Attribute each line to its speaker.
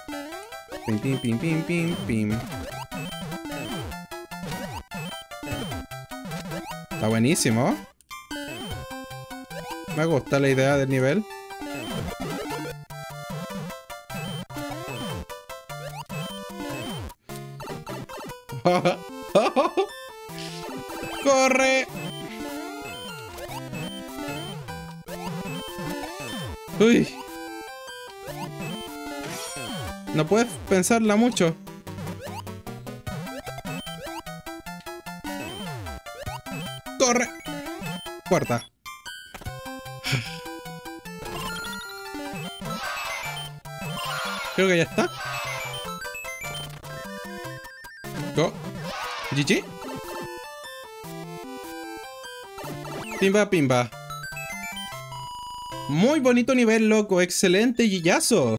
Speaker 1: Pim, pim, pim, pim, pim, pim. Está buenísimo. Me gusta la idea del nivel. ¡Corre! Uy. No puedes pensarla mucho. ¡Corre! Cuarta. Creo que ya está. Go. GG. Pimba, pimba. Muy bonito nivel, loco. Excelente, Gillazo.